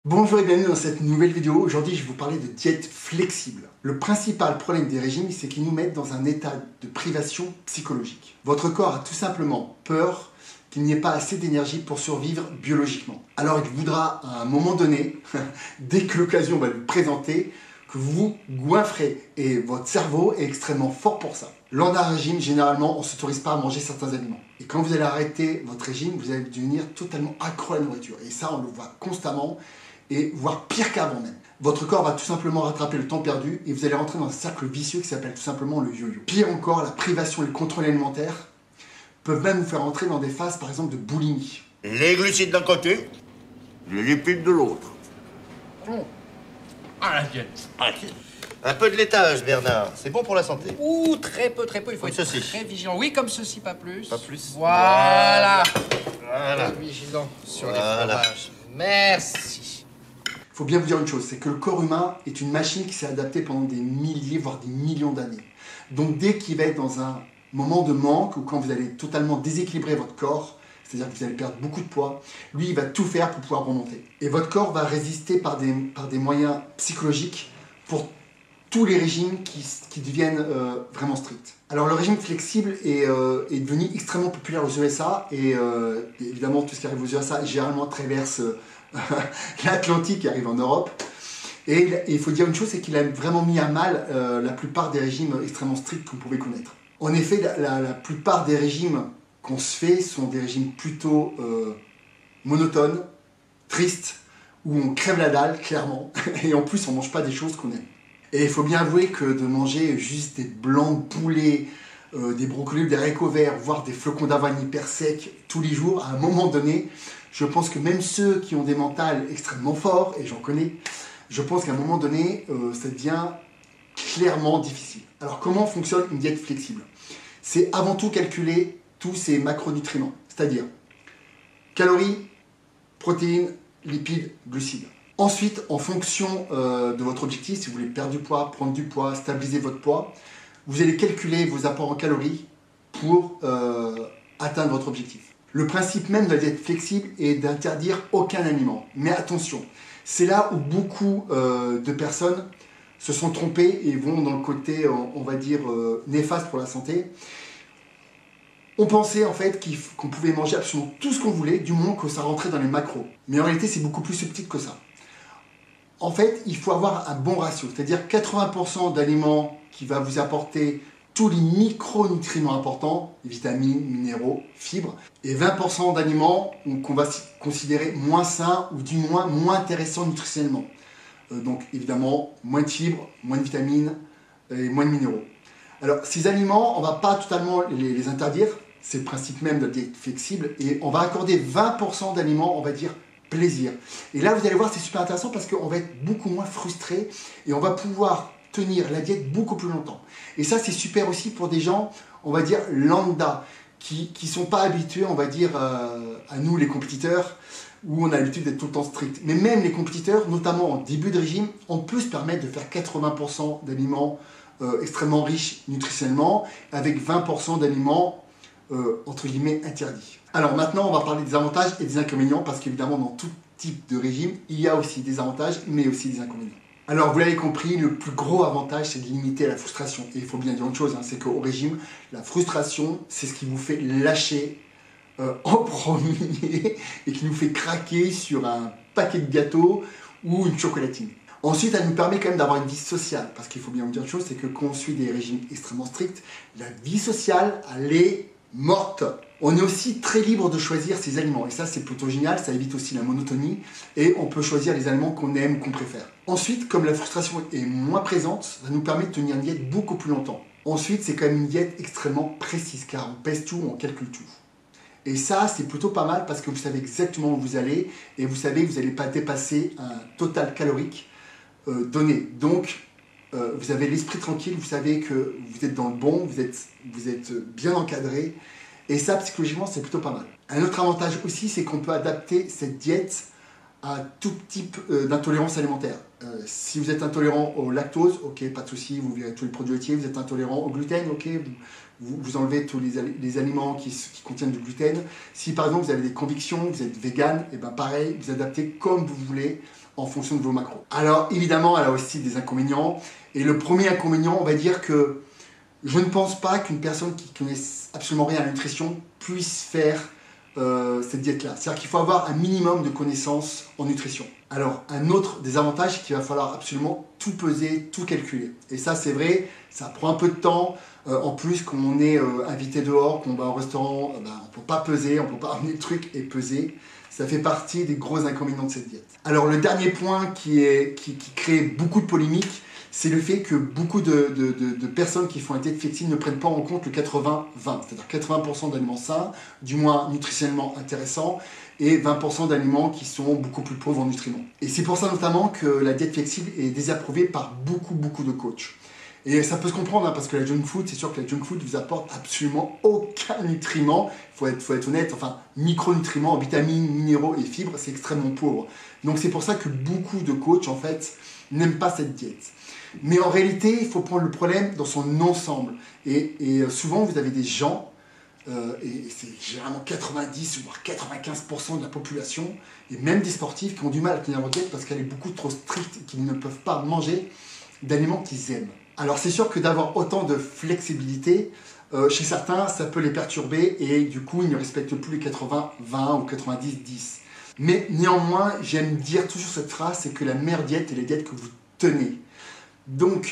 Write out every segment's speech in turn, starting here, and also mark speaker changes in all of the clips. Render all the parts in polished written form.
Speaker 1: Bonjour et bienvenue dans cette nouvelle vidéo. Aujourd'hui, je vais vous parler de diète flexible. Le principal problème des régimes, c'est qu'ils nous mettent dans un état de privation psychologique. Votre corps a tout simplement peur qu'il n'y ait pas assez d'énergie pour survivre biologiquement. Alors il voudra à un moment donné, dès que l'occasion va lui présenter, que vous vous goinfrez. Et votre cerveau est extrêmement fort pour ça. Lors d'un régime, généralement, on ne s'autorise pas à manger certains aliments. Et quand vous allez arrêter votre régime, vous allez devenir totalement accro à la nourriture. Et ça, on le voit constamment. Et voire pire qu'avant même. Votre corps va tout simplement rattraper le temps perdu et vous allez rentrer dans un cercle vicieux qui s'appelle tout simplement le yo-yo. Pire encore, la privation et le contrôle alimentaire peuvent même vous faire entrer dans des phases par exemple de boulimie.
Speaker 2: Les glucides d'un côté, les lipides de l'autre.
Speaker 3: Ah, la diète.
Speaker 2: Un peu de laitage, Bernard. C'est bon pour la santé.
Speaker 3: Ouh, très peu. Il faut
Speaker 2: Comme
Speaker 3: être
Speaker 2: ceci.
Speaker 3: très vigilant. Oui, comme ceci, pas plus.
Speaker 2: Pas plus.
Speaker 3: Voilà.
Speaker 2: Voilà.
Speaker 3: Très vigilant sur
Speaker 2: Voilà.
Speaker 3: les fromages. Merci.
Speaker 1: Il faut bien vous dire une chose, c'est que le corps humain est une machine qui s'est adaptée pendant des milliers, voire des millions d'années. Donc dès qu'il va être dans un moment de manque ou quand vous allez totalement déséquilibrer votre corps, c'est-à-dire que vous allez perdre beaucoup de poids, lui il va tout faire pour pouvoir remonter. Et votre corps va résister par des moyens psychologiques pour tous les régimes qui deviennent vraiment stricts. Alors le régime flexible est devenu extrêmement populaire aux USA et évidemment tout ce qui arrive aux USA généralement traverse l'Atlantique et arrive en Europe. Et il faut dire une chose, c'est qu'il a vraiment mis à mal la plupart des régimes extrêmement stricts qu'on pouvait connaître. En effet, la plupart des régimes qu'on se fait sont des régimes plutôt monotones, tristes, où on crève la dalle, clairement, et en plus on ne mange pas des choses qu'on aime. Et il faut bien avouer que de manger juste des blancs de poulet, des brocolis, des haricots verts, voire des flocons d'avoine hyper secs tous les jours, à un moment donné, je pense que même ceux qui ont des mentales extrêmement forts, et j'en connais, je pense qu'à un moment donné, ça devient clairement difficile. Alors comment fonctionne une diète flexible? C'est avant tout calculer tous ces macronutriments, c'est-à-dire calories, protéines, lipides, glucides. Ensuite, en fonction de votre objectif, si vous voulez perdre du poids, prendre du poids, stabiliser votre poids, vous allez calculer vos apports en calories pour atteindre votre objectif. Le principe même de la diète flexible est d'interdire aucun aliment. Mais attention, c'est là où beaucoup de personnes se sont trompées et vont dans le côté, on va dire, néfaste pour la santé. On pensait en fait qu'on pouvait manger absolument tout ce qu'on voulait, du moment que ça rentrait dans les macros. Mais en réalité, c'est beaucoup plus subtil que ça. En fait, il faut avoir un bon ratio, c'est-à-dire 80% d'aliments qui va vous apporter tous les micronutriments importants, vitamines, minéraux, fibres, et 20% d'aliments qu'on va considérer moins sains ou du moins moins intéressants nutritionnellement. Donc évidemment, moins de fibres, moins de vitamines et moins de minéraux. Alors ces aliments, on ne va pas totalement les interdire, c'est le principe même de la diète flexible, et on va accorder 20% d'aliments, on va dire, plaisir. Et là, vous allez voir, c'est super intéressant parce qu'on va être beaucoup moins frustré et on va pouvoir tenir la diète beaucoup plus longtemps. Et ça, c'est super aussi pour des gens, on va dire, lambda, qui ne sont pas habitués, on va dire, à nous, les compétiteurs, où on a l'habitude d'être tout le temps strict. Mais même les compétiteurs, notamment en début de régime, on peut se permettre de faire 80% d'aliments extrêmement riches nutritionnellement, avec 20% d'aliments entre guillemets interdits. Alors maintenant, on va parler des avantages et des inconvénients, parce qu'évidemment, dans tout type de régime, il y a aussi des avantages, mais aussi des inconvénients. Alors, vous l'avez compris, le plus gros avantage, c'est de limiter la frustration. Et il faut bien dire une chose, c'est qu'au régime, la frustration, c'est ce qui vous fait lâcher en premier et qui nous fait craquer sur un paquet de gâteaux ou une chocolatine. Ensuite, elle nous permet quand même d'avoir une vie sociale, parce qu'il faut bien vous dire une chose, c'est que quand on suit des régimes extrêmement stricts, la vie sociale, elle est morte. On est aussi très libre de choisir ses aliments, et ça c'est plutôt génial, ça évite aussi la monotonie, et on peut choisir les aliments qu'on aime, qu'on préfère. Ensuite, comme la frustration est moins présente, ça nous permet de tenir une diète beaucoup plus longtemps. Ensuite, c'est quand même une diète extrêmement précise, car on pèse tout, on calcule tout. Et ça, c'est plutôt pas mal, parce que vous savez exactement où vous allez, et vous savez que vous n'allez pas dépasser un total calorique donné. Donc, vous avez l'esprit tranquille, vous savez que vous êtes dans le bon, vous êtes bien encadré, et ça, psychologiquement, c'est plutôt pas mal. Un autre avantage aussi, c'est qu'on peut adapter cette diète à tout type d'intolérance alimentaire. Si vous êtes intolérant au lactose, ok, pas de souci, vous virez tous les produits laitiers. Vous êtes intolérant au gluten, ok, vous enlevez tous les aliments qui contiennent du gluten. Si par exemple vous avez des convictions, vous êtes vegan, et ben pareil, vous adaptez comme vous voulez en fonction de vos macros. Alors évidemment, elle a aussi des inconvénients. Et le premier inconvénient, on va dire que je ne pense pas qu'une personne qui connaisse absolument rien à la nutrition puisse faire cette diète-là. C'est-à-dire qu'il faut avoir un minimum de connaissances en nutrition. Alors, un autre désavantage, c'est qu'il va falloir absolument tout peser, tout calculer. Et ça, c'est vrai, ça prend un peu de temps. En plus, quand on est invité dehors, qu'on va au restaurant, on ne peut pas peser, on ne peut pas ramener le truc et peser. Ça fait partie des gros inconvénients de cette diète. Alors, le dernier point qui crée beaucoup de polémiques, c'est le fait que beaucoup de personnes qui font un diète flexible ne prennent pas en compte le 80-20, c'est-à-dire 80% d'aliments sains, du moins nutritionnellement intéressants, et 20% d'aliments qui sont beaucoup plus pauvres en nutriments. Et c'est pour ça notamment que la diète flexible est désapprouvée par beaucoup de coachs. Et ça peut se comprendre, hein, parce que la junk food, c'est sûr que la junk food ne vous apporte absolument aucun nutriment, il faut être honnête, enfin micronutriments, vitamines, minéraux et fibres, c'est extrêmement pauvre. Donc c'est pour ça que beaucoup de coachs en fait n'aiment pas cette diète. Mais en réalité, il faut prendre le problème dans son ensemble. Et souvent, vous avez des gens, et c'est généralement 90 voire 95% de la population, et même des sportifs qui ont du mal à tenir leur diète parce qu'elle est beaucoup trop stricte et qu'ils ne peuvent pas manger d'aliments qu'ils aiment. Alors c'est sûr que d'avoir autant de flexibilité, chez certains, ça peut les perturber et du coup, ils ne respectent plus les 80-20 ou 90-10. Mais néanmoins, j'aime dire toujours cette phrase, c'est que la meilleure diète est la diète que vous tenez. Donc,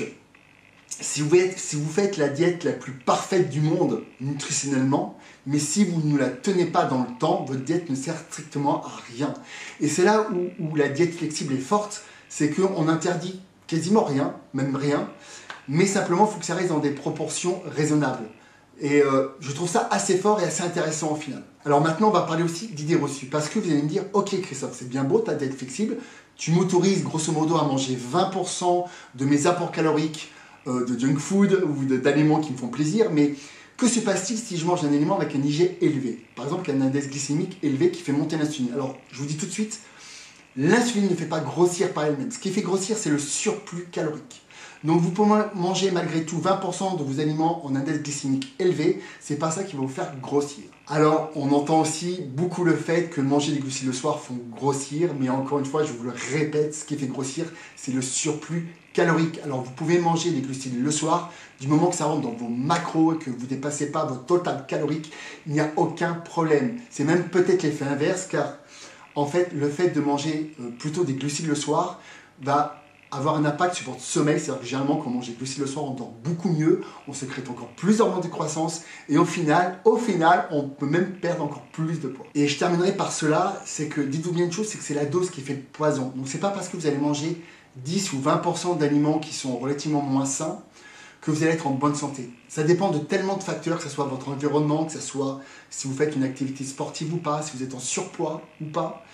Speaker 1: si vous faites la diète la plus parfaite du monde nutritionnellement, mais si vous ne la tenez pas dans le temps, votre diète ne sert strictement à rien. Et c'est là où la diète flexible est forte, c'est qu'on interdit quasiment rien, même rien, mais simplement il faut que ça reste dans des proportions raisonnables. Et je trouve ça assez fort et assez intéressant au final. Alors maintenant, on va parler aussi d'idées reçues. Parce que vous allez me dire, ok Christophe, c'est bien beau ta diète flexible, tu m'autorises grosso modo à manger 20% de mes apports caloriques de junk food ou d'aliments qui me font plaisir, mais que se passe-t-il si je mange un aliment avec un IG élevé? Par exemple, un index glycémique élevé qui fait monter l'insuline. Alors, je vous dis tout de suite, l'insuline ne fait pas grossir par elle-même. Ce qui fait grossir, c'est le surplus calorique. Donc vous pouvez manger malgré tout 20% de vos aliments en index glycémique élevé, c'est pas ça qui va vous faire grossir. Alors on entend aussi beaucoup le fait que manger des glucides le soir font grossir, mais encore une fois je vous le répète, ce qui fait grossir c'est le surplus calorique. Alors vous pouvez manger des glucides le soir, du moment que ça rentre dans vos macros et que vous ne dépassez pas votre total calorique, il n'y a aucun problème. C'est même peut-être l'effet inverse car en fait le fait de manger plutôt des glucides le soir va avoir un impact sur votre sommeil, c'est-à-dire que généralement quand on mange des glucides le soir, on dort beaucoup mieux, on sécrète encore plus d'hormones de croissance et au final, on peut même perdre encore plus de poids. Et je terminerai par cela, c'est que dites-vous bien une chose, c'est que c'est la dose qui fait le poison. Donc c'est pas parce que vous allez manger 10 ou 20% d'aliments qui sont relativement moins sains que vous allez être en bonne santé. Ça dépend de tellement de facteurs, que ce soit votre environnement, que ce soit si vous faites une activité sportive ou pas, si vous êtes en surpoids ou pas.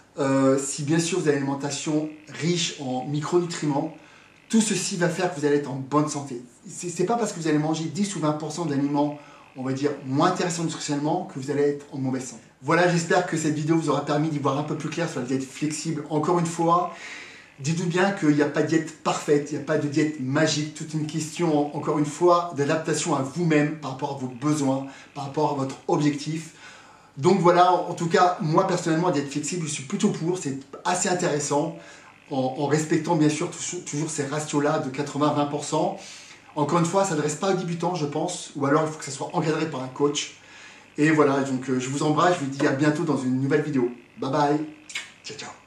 Speaker 1: Si bien sûr vous avez une alimentation riche en micronutriments, tout ceci va faire que vous allez être en bonne santé. C'est pas parce que vous allez manger 10 ou 20% d'aliments, on va dire, moins intéressants nutritionnellement que vous allez être en mauvaise santé. Voilà, j'espère que cette vidéo vous aura permis d'y voir un peu plus clair sur la diète flexible. Encore une fois, dites-vous bien qu'il n'y a pas de diète parfaite, il n'y a pas de diète magique, toute une question, encore une fois, d'adaptation à vous-même par rapport à vos besoins, par rapport à votre objectif. Donc voilà, en tout cas, moi personnellement, la diète flexible, je suis plutôt pour, c'est assez intéressant, en respectant bien sûr toujours ces ratios-là de 80-20%. Encore une fois, ça ne reste pas aux débutants, je pense, ou alors il faut que ça soit encadré par un coach. Et voilà, donc je vous embrasse, je vous dis à bientôt dans une nouvelle vidéo. Bye bye, ciao ciao.